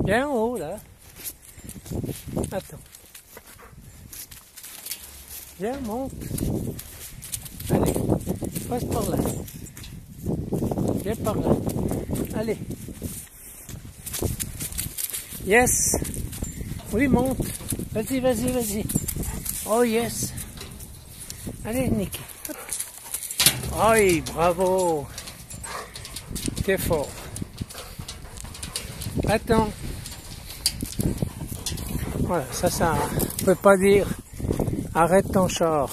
Bien en haut, là. Attends. Viens, monte. Allez, passe par là. Viens par là. Allez. Yes. Oui, monte. Vas-y, vas-y, vas-y. Oh, yes. Allez, Nicky. Oh, bravo. T'es fort. Attends. Voilà, ça, on peut pas dire arrête ton char.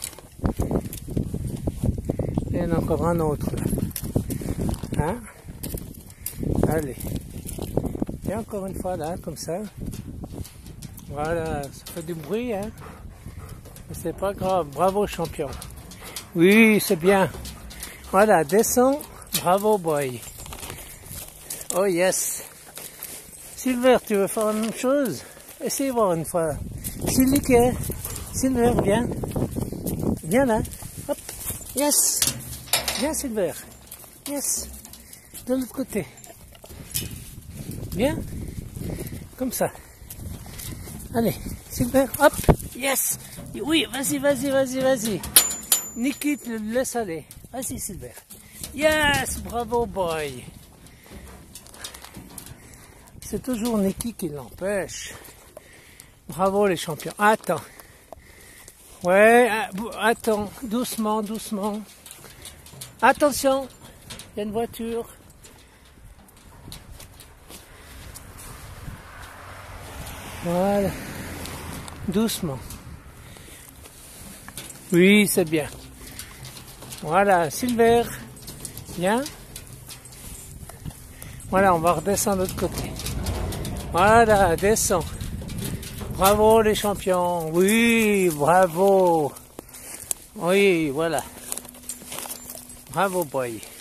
Il y en a encore un autre là. Hein? Allez. Et encore une fois là, comme ça. Voilà, ça fait du bruit, hein. Mais c'est pas grave. Bravo champion. Oui, c'est bien. Voilà, descends. Bravo boy. Oh yes. Silver, tu veux faire la même chose? Essaye voir une fois. Silver, viens. Viens là. Hop. Yes. Viens Silver. Yes. De l'autre côté. Viens. Comme ça. Allez, Silver. Hop. Yes. Oui, vas-y, vas-y, vas-y, vas-y. Nicky, te laisse aller. Vas-y Silver. Yes. Bravo boy. C'est toujours Nicky qui l'empêche. Bravo les champions. Attends. Ouais, attends. Doucement, doucement. Attention. Il y a une voiture. Voilà. Doucement. Oui, c'est bien. Voilà, Silver. Viens. Voilà, on va redescendre de l'autre côté. Voilà, descends. Bravo les champions. Oui, bravo. Oui, voilà. Bravo boy.